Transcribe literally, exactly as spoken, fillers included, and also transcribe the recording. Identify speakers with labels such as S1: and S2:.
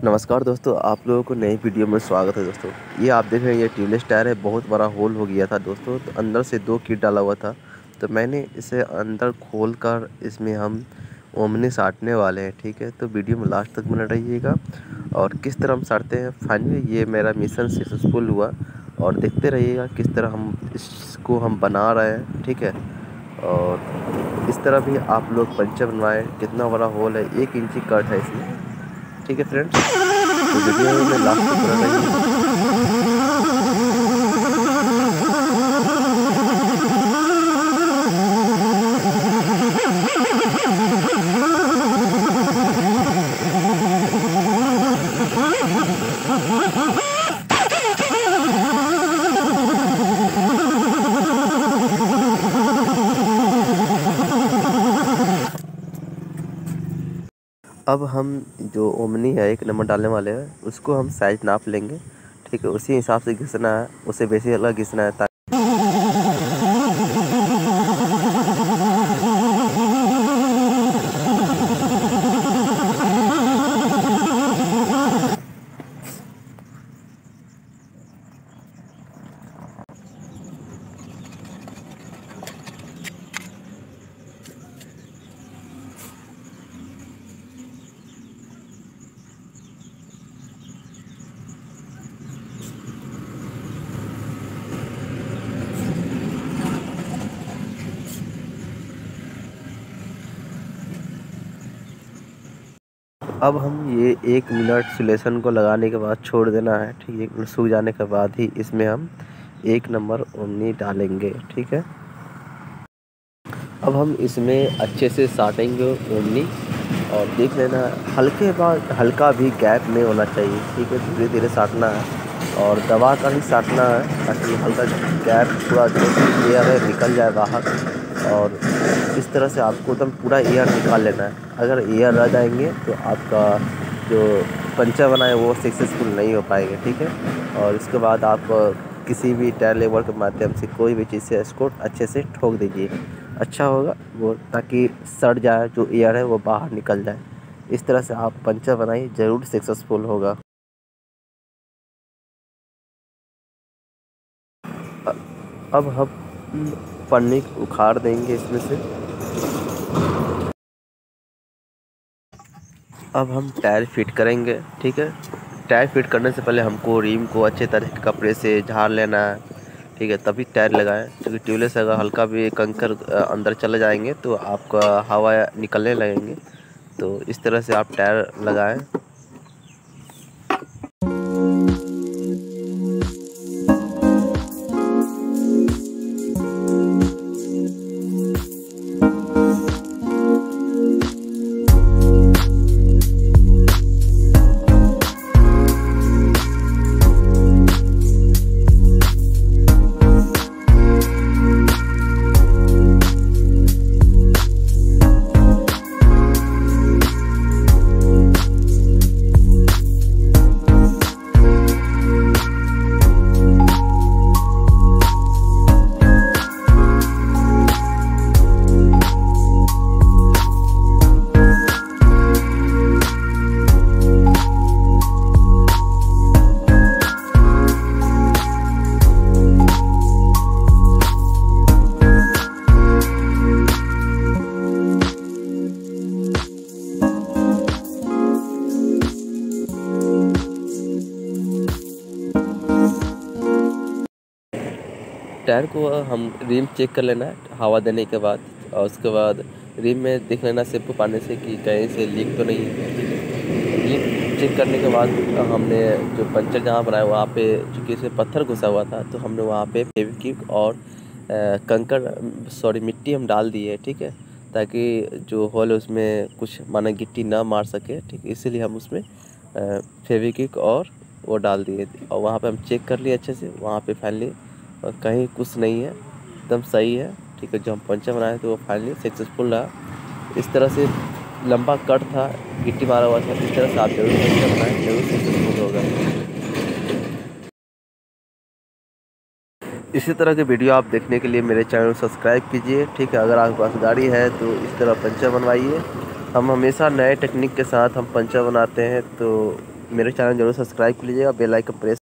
S1: नमस्कार दोस्तों, आप लोगों को नई वीडियो में स्वागत है। दोस्तों ये आप देख रहे हैं, ये ट्यूबलेस टायर है। बहुत बड़ा होल हो गया था दोस्तों, तो अंदर से दो किट डाला हुआ था। तो मैंने इसे अंदर खोल कर इसमें हम ओमनी साटने वाले हैं। ठीक है, तो वीडियो में लास्ट तक बने रहिएगा और किस तरह हम साटते हैं। फाइनली ये मेरा मिशन सक्सेसफुल हुआ और देखते रहिएगा किस तरह हम इसको हम बना रहे हैं। ठीक है, और इस तरह भी आप लोग पंचर बनवाएं। कितना बड़ा होल है, एक इंची कट है इसमें। ठीक है फ्रेंड्स, तो वीडियो में लास्ट तक बना रहिए। अब हम जो ओमनी है एक नंबर डालने वाले हैं, उसको हम साइज नाप लेंगे। ठीक है, उसी हिसाब से घिसना है, उसे बेसी अलग घिसना है ताकि अब हम ये एक मिनट सिलेशन को लगाने के बाद छोड़ देना है। ठीक है, एक मिनट सूख जाने के बाद ही इसमें हम एक नंबर ओमनी डालेंगे। ठीक है, अब हम इसमें अच्छे से साटेंगे ओमनी और देख लेना हल्के बाद हल्का भी गैप में होना चाहिए। ठीक है, धीरे धीरे साटना है और दबा कर ही साटना है ताकि हल्का गैप पूरा जो एयर है निकल जाए बाहर। और इस तरह से आपको एकदम पूरा एयर निकाल लेना है। अगर एयर रह जाएंगे तो आपका जो पंचर बना है वो सक्सेसफुल नहीं हो पाएंगे। ठीक है, और इसके बाद आप किसी भी टायर लेबर के माध्यम से कोई भी चीज़ से इसको अच्छे से ठोक दीजिए, अच्छा होगा वो, ताकि सड़ जाए जो एयर है वो बाहर निकल जाए। इस तरह से आप पंचर बनाइए, ज़रूर सक्सेसफुल होगा। अब हम पन्नी उखाड़ देंगे इसमें से। अब हम टायर फिट करेंगे। ठीक है, टायर फिट करने से पहले हमको रिम को अच्छे तरह के कपड़े से झाड़ लेना है। ठीक है, तभी टायर लगाएं, क्योंकि ट्यूबलेस अगर हल्का भी कंकर अंदर चले जाएंगे तो आपका हवा निकलने लगेंगे। तो इस तरह से आप टायर लगाएं। टायर को हम रिम चेक कर लेना है हवा देने के बाद, और उसके बाद रिम में देख लेना शैम्पू पानी से कि कहीं से लीक तो नहीं है। ठीक है, लीक चेक करने के बाद हमने जो पंचर जहाँ बनाया वहाँ पे चूँकि इसमें पत्थर घुसा हुआ था, तो हमने वहाँ पे फेविक्विक और कंकड़ सॉरी मिट्टी हम डाल दी है। ठीक है, ताकि जो होल है उसमें कुछ माना गिट्टी ना मार सके। ठीक है, इसीलिए हम उसमें फेविक्विक और वो डाल दिए और वहाँ पे हम चेक कर लिए अच्छे से। वहाँ पे फाइनली कहीं कुछ नहीं है, एकदम सही है। ठीक है, जो हम पंचर बनाए थे वो फाइनली सक्सेसफुल रहा। इस तरह से लंबा कट था, गिट्टी मारा हुआ था। इस तरह से आप जरूर पंचर बनाएं, जरूर सक्सेसफुल होगा। इसी तरह के वीडियो आप देखने के लिए मेरे चैनल को सब्सक्राइब कीजिए। ठीक है, अगर आपके पास गाड़ी है तो इस तरह पंचर बनवाइए। हम हमेशा नए टेक्निक के साथ हम पंचर बनाते हैं, तो मेरे चैनल जरूर सब्सक्राइब कर लीजिएगा, बेल आइकन प्रेस